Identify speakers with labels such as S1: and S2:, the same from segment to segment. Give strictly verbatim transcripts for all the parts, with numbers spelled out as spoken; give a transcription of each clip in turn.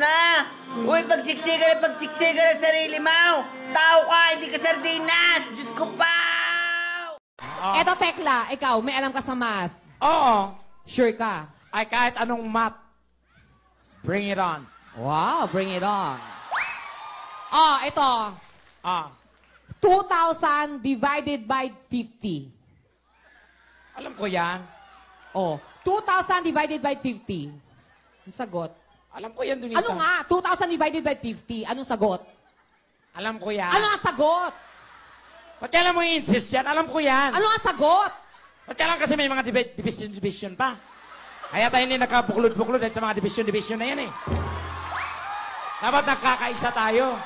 S1: na! Uy, pagsiksikan na pagsiksikan na sarili mo! Tao ka, hindi ka sardinas! Diyos ko pa!
S2: Oh. Eto, Tekla, ikaw, may alam ka sa math?
S3: Oo.
S2: Sure ka?
S3: Ay, kahit anong math. Bring it on.
S2: Wow, bring it on. Oh, ito.
S3: Ah.
S2: two thousand divided by fifty.
S3: Alam ko yan.
S2: Oh, two thousand divided by fifty. Ang sagot.
S3: Alam ko yan, Donita.
S2: Ano nga? two thousand divided by fifty. Anong sagot?
S3: Alam ko yan.
S2: Ano ang sagot?
S3: Ba't kailan mo i-insist yan? Alam ko yan.
S2: Ano ang sagot?
S3: Ba't kailan kasi may mga division-division pa? Kaya tayo hindi nagkabuklod-buklod dahil sa mga division-division na yan eh. Dapat nagkakaisa tayo.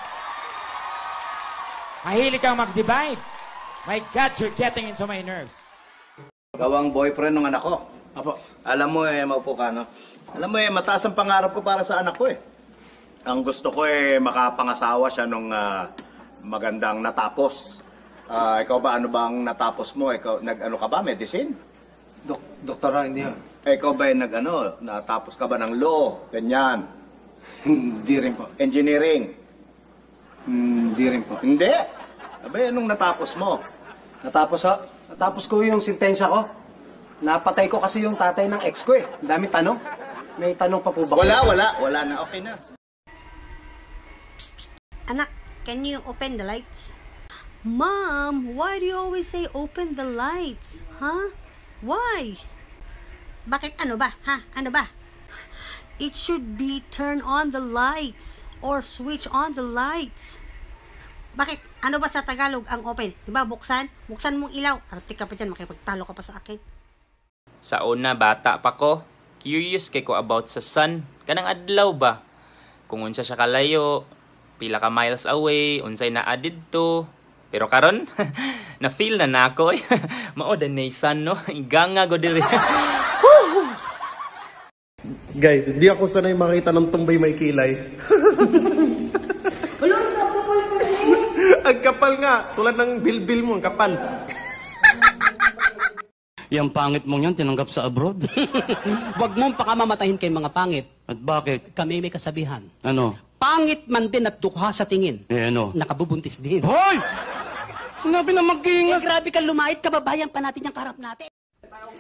S3: Mahilig kang mag-divide. My God, you're getting into my nerves.
S4: Gawang boyfriend ng anak ko.
S5: Apo.
S4: Alam mo eh, maupo ka, no? Alam mo eh, mataas ang pangarap ko para sa anak ko eh. Ang gusto ko eh, makapangasawa siya nung uh, magandang natapos. Uh, ikaw ba, ano bang natapos mo? Ikaw, nag-ano ka ba? Medicine?
S5: Dok doktora, hindi yan.
S4: Eh, ikaw ba nag-ano? Natapos ka ba ng law? Ganyan.
S5: Hindi rin po.
S4: Engineering?
S5: Hindi rin po.
S4: Hindi. Abay, anong natapos mo?
S5: Natapos ha? Natapos ko yung sentensya ko. Napatay ko kasi yung tatay ng ex ko eh. Ang dami tanong. May tanong pa po ba?
S4: Wala, wala. Wala na. Okay na.
S6: Anak, can you open the lights? Mom, why do you always say open the lights? Huh? Why? Bakit ano ba? Ha? Ano ba? It should be turn on the lights or switch on the lights. Bakit? Ano ba sa Tagalog ang open? Diba buksan? Buksan mong ilaw. Arte ka pa dyan, makipagtalo ka pa sa akin.
S7: Sa una, bata pa ko. Curious kay ko about sa sun. Kanang adlaw ba? Kung unsa siya kalayo, pila ka miles away, unsay na added to. Pero karon, na-feel na na ako. Mao da na sun, no? Iganga go diri.
S8: Guys, di ako sanay makita ng tumbay may kilay. Ang kapal nga, tulad ng bilbil mo, ang kapal.
S9: Yang pangit mong yan, tinanggap sa abroad.
S10: Huwag mong pakamamatahin kay mga pangit.
S9: At bakit?
S10: Kami may kasabihan.
S9: Ano?
S10: Pangit man din at dukha sa tingin.
S9: Eh ano?
S10: Nakabubuntis din.
S9: Hoy! Sinabi na mag-iingat.
S10: Eh, grabe ka lumait, kababayan pa natin yung karap natin.
S11: Ayaw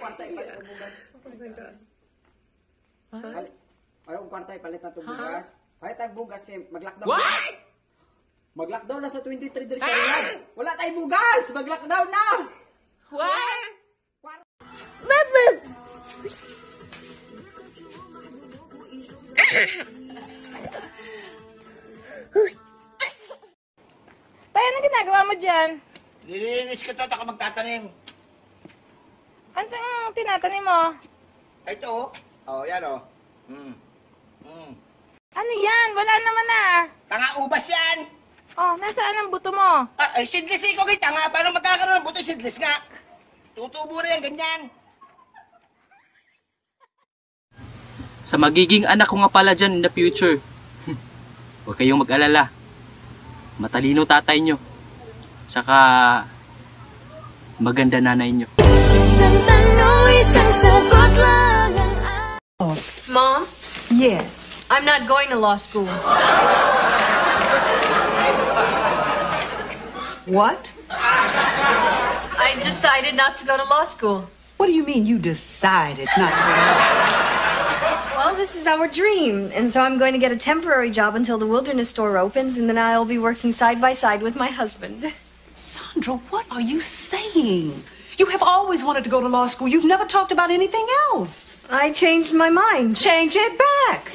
S11: kwarta ipalit na itong bugas. Palit ang bugas kay mag-lockdown. What? Mag-lockdown na sa twenty-three diri sa Riyadh. Wala tayong bugas! Mag-lockdown na! What?
S12: Baba!
S13: Tayo, ano ginagawa mo dyan?
S1: Nililinis ko ito, taka magtatanim.
S13: Ano ang tinatanim mo?
S1: Ito, oh, yan oh. Mm. Mm.
S13: Ano yan? Wala naman ah.
S1: Tanga ubas yan!
S13: Oh, nasaan ang buto mo?
S1: Ah, ay, seedless eh, kung tanga. Paano magkakaroon ng buto seedless nga? Tutubo rin yan, ganyan.
S7: Sa magiging anak ko nga pala dyan in the future. Huwag kayong mag-alala. Matalino tatay nyo. Tsaka maganda nanay nyo.
S14: Mom? Yes. I'm not going to law school.
S15: What?
S14: I decided not to go to law school.
S15: What do you mean you decided not to go to law school?
S14: Well, this is our dream, and so I'm going to get a temporary job until the wilderness store opens, and then I'll be working side by side with my husband.
S15: Sandra, what are you saying? You have always wanted to go to law school. You've never talked about anything else.
S14: I changed my mind.
S15: Change it back.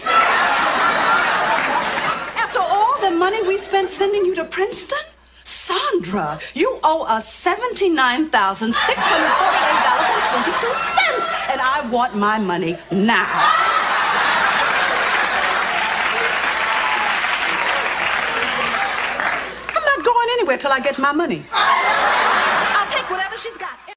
S15: After all the money we spent sending you to Princeton? Sandra, you owe us seventy-nine thousand six hundred forty-eight dollars and twenty-two cents, and I want my money now. I'm not going anywhere till I get my money. I'll take whatever she's got.